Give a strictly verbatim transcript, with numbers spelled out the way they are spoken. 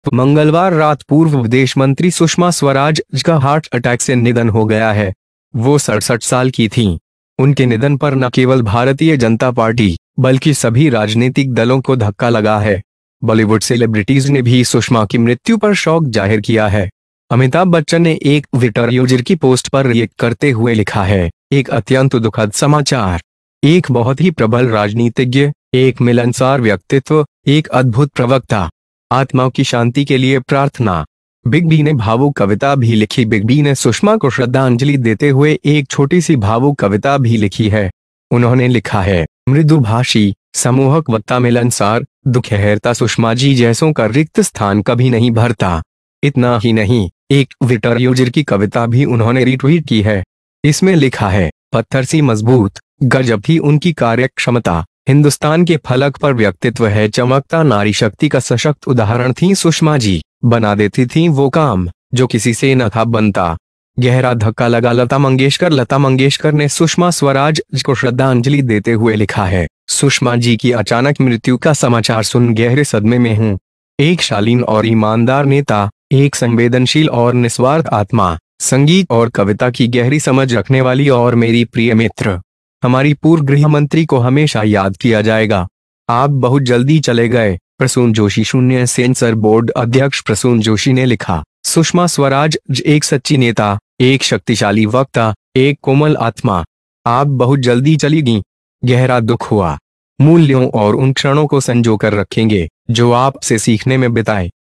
मंगलवार रात पूर्व विदेश मंत्री सुषमा स्वराज का हार्ट अटैक से निधन हो गया है। वो सड़सठ साल की थीं। उनके निधन पर न केवल भारतीय जनता पार्टी बल्कि सभी राजनीतिक दलों को धक्का लगा है। बॉलीवुड सेलिब्रिटीज ने भी सुषमा की मृत्यु पर शोक जाहिर किया है। अमिताभ बच्चन ने एक ट्विटर यूजर की पोस्ट पर रिएक्ट करते हुए लिखा है, एक अत्यंत दुखद समाचार। एक बहुत ही प्रबल राजनीतिज्ञ, एक मिलनसार व्यक्तित्व, एक अद्भुत प्रवक्ता। आत्मा की शांति के लिए प्रार्थना। बिग बी ने भावुक कविता भी लिखी। बिग बी ने सुषमा को श्रद्धांजलि देते हुए एक छोटी सी भावुक कविता भी लिखी है। उन्होंने लिखा है, मृदुभाषी, समूहक वक्ता, मिलनसार, दुखहर्ता, सुषमा जी जैसों का रिक्त स्थान कभी नहीं भरता। इतना ही नहीं, एक ट्विटर यूजर की कविता भी उन्होंने रीट्वीट की है। इसमें लिखा है, पत्थर सी मजबूत, गजब थी उनकी कार्य क्षमता, हिंदुस्तान के फलक पर व्यक्तित्व है चमकता, नारी शक्ति का सशक्त उदाहरण थी सुषमा जी, बना देती थी वो काम जो किसी से न था बनता। गहरा धक्का लगा। लता मंगेशकर लता मंगेशकर ने सुषमा स्वराज को श्रद्धांजलि देते हुए लिखा है, सुषमा जी की अचानक मृत्यु का समाचार सुन गहरे सदमे में हूँ। एक शालीन और ईमानदार नेता, एक संवेदनशील और निस्वार्थ आत्मा, संगीत और कविता की गहरी समझ रखने वाली और मेरी प्रिय मित्र। हमारी पूर्व गृह मंत्री को हमेशा याद किया जाएगा। आप बहुत जल्दी चले गए। प्रसून जोशी। शून्य सेंसर बोर्ड अध्यक्ष प्रसून जोशी ने लिखा, सुषमा स्वराज एक सच्ची नेता, एक शक्तिशाली वक्ता, एक कोमल आत्मा। आप बहुत जल्दी चली गईं। गहरा दुख हुआ। मूल्यों और उन क्षणों को संजो कर रखेंगे जो आपसे सीखने में बिताए।